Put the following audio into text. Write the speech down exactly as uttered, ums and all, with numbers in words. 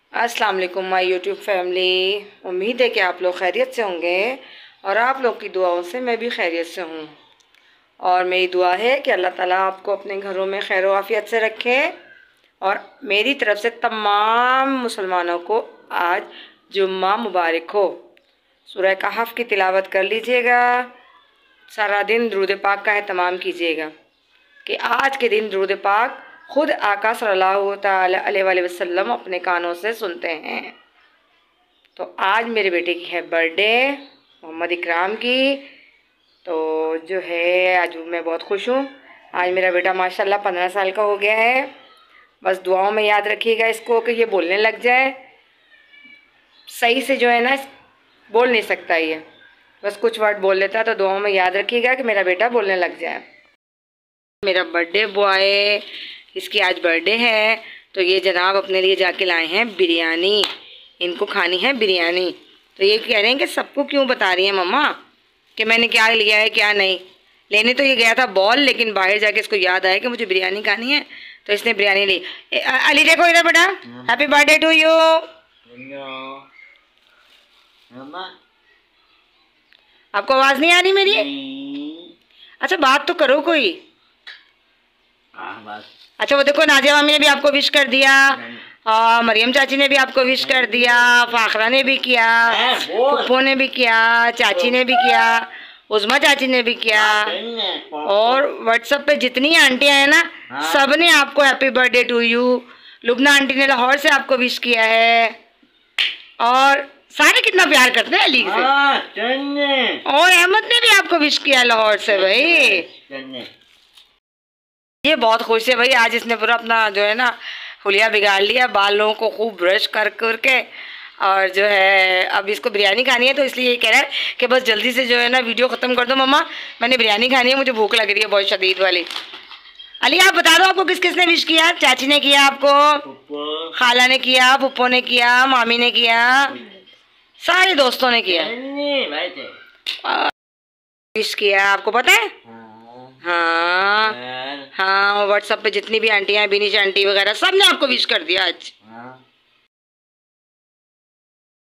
अस्सलाम वालेकुम my YouTube family. उम्मीद है कि आप लोग खैरियत से होंगे और आप लोग की दुआओं से मैं भी खैरियत से हूँ। और मेरी दुआ है कि अल्लाह ताला आपको अपने घरों में खैर आफियत से रखे। और मेरी तरफ़ से तमाम मुसलमानों को आज जुम्मा मुबारक हो। सूरह कहफ की तिलावत कर लीजिएगा, सारा दिन दुरूद पाक का एहतमाम कीजिएगा कि आज के दिन दुरूद पाक खुद आका सल्लल्लाहु तआला अलैहि वसल्लम अपने कानों से सुनते हैं। तो आज मेरे बेटे की है बर्थडे, मोहम्मद इकराम की। तो जो है आज मैं बहुत खुश हूँ। आज मेरा बेटा माशाल्लाह पंद्रह साल का हो गया है। बस दुआओं में याद रखिएगा इसको कि ये बोलने लग जाए सही से, जो है ना बोल नहीं सकता ये, बस कुछ वर्ड बोल लेता। तो दुआओं में याद रखिएगा कि मेरा बेटा बोलने लग जाए। मेरा बर्थडे बॉय, इसकी आज बर्थडे है, तो ये जनाब अपने लिए जाके लाए हैं बिरयानी। इनको खानी है बिरयानी। तो ये कह रहे हैं कि सबको क्यों बता रही हैं मम्मा कि मैंने क्या लिया है क्या नहीं। लेने तो ये गया था बॉल, लेकिन बाहर जाके इसको याद आया कि मुझे बिरयानी खानी है, तो इसने बिरयानी ली। ए, अली देखो इधर बेटा, हैप्पी बर्थडे टू यू। आपको आवाज़ नहीं आ रही मेरी? अच्छा बात तो करो कोई। अच्छा वो देखो नाजिया मामी ने भी आपको विश कर दिया, और मरियम चाची ने भी आपको विश कर दिया, फाखरा ने भी किया, पप्पू ने भी किया, चाची ने भी किया, उज़मा चाची ने भी किया, और व्हाट्सएप पे जितनी आंटियां हैं ना सब ने आपको happy birthday to you. Lubna aunty ने लाहौर से आपको विश किया है, और सारे कितना प्यार करते हैं अली से। और अहमद ने भी आपको विश किया लाहौर से। भाई ये बहुत खुश है भाई, आज इसने पूरा अपना जो है ना हुलिया बिगाड़ लिया, बालों को खूब ब्रश कर करके। और जो है अब इसको बिरयानी खानी है, तो इसलिए ये कह रहा है कि बस जल्दी से जो है ना वीडियो ख़त्म कर दो मम्मा, मैंने बिरयानी खानी है, मुझे भूख लग रही है बहुत शदीद वाली। अली आप बता दो आपको किस किस ने विश किया? चाची ने किया आपको, खाला ने किया, पुप्पो ने किया, मामी ने किया, सारे दोस्तों ने किया विश किया। आपको पता है? हाँ हाँ, व्हाट्सएप पे जितनी भी आंटियां हैं, बिनीश आंटी वगैरह, सब ने आपको विश कर दिया आज।